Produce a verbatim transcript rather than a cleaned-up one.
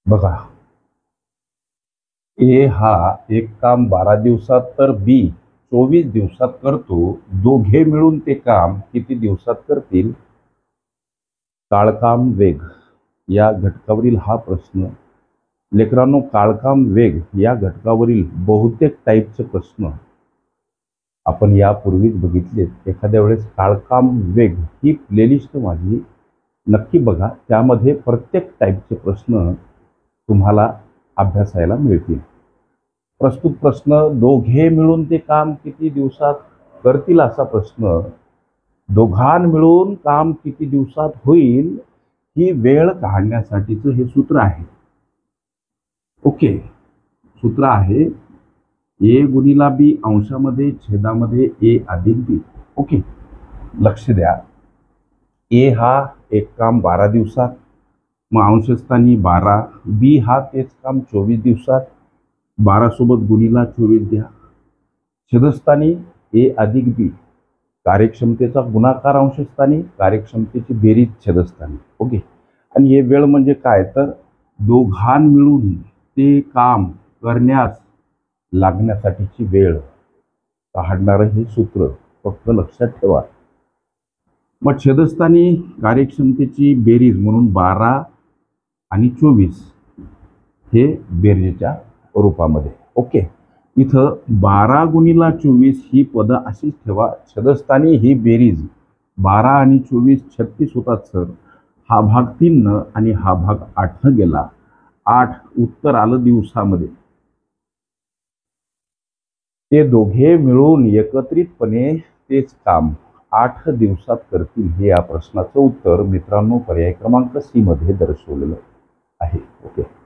बघा, ए हा एक काम बारा दिवसात तर बी चोवीस दिवसात करतो. दोघे मिळून ते काम किती दिवसात करतील? काळकाम वेग या घटकावरील हा प्रश्न. लेकरांनो, काळकाम वेग या घटकावरील बहुतेक टाईपचे प्रश्न आपण यापूर्वीच बघितलेत. एखाद्या वेळेस काळकाम वेग ही प्लेलिस्ट माझी नक्की बघा. त्यामध्ये प्रत्येक टाईपचे प्रश्न तुम्हाला अभ्यासायला मिळतील. प्रस्तुत प्रश्न, दोघे मिळून ते काम किती दिवसात करतील असा प्रश्न. दोघां मिळून काम किती दिवसात होईल ही वेळ काढण्यासाठीचं हे सूत्र आहे. ओके, सूत्र आहे ए गुणिला बी अंशामध्ये छेदामध्ये ए अधिक बी. ओके, लक्ष द्या. ए हा एक काम बारा दिवसात, मग अंशस्थानी बारा. बी हा तेच काम चोवीस दिवसात, बारा सोबत गुणिला चोवीस द्या. छेदस्थानी ए अधिक बी, कार्यक्षमतेचा गुणाकार अंशस्थानी, कार्यक्षमतेची बेरीज छेदस्थानी. ओके, आणि हे वेळ म्हणजे काय तर दोघां मिळून ते काम करण्यास लागण्यासाठीची वेळ काढणारं हे सूत्र फक्त लक्षात ठेवा. मग छेदस्थानी कार्यक्षमतेची बेरीज म्हणून बारा आणि चोवीस हे बेरजेच्या रूपामध्ये. ओके, इथं बारा गुणिला चोवीस ही पदं अशीच ठेवा. छेदस्थानी ही बेरीज बारा आणि चोवीस छत्तीस होतात सर. हा भाग तीननं आणि हा भाग आठनं गेला. आठ उत्तर आलं दिवसामध्ये. ते दोघे मिळून एकत्रितपणे तेच काम आठ दिवसात करतील हे या प्रश्नाचं उत्तर मित्रांनो पर्याय क्रमांक सी मध्ये दर्शवलेलं आहे. ओके.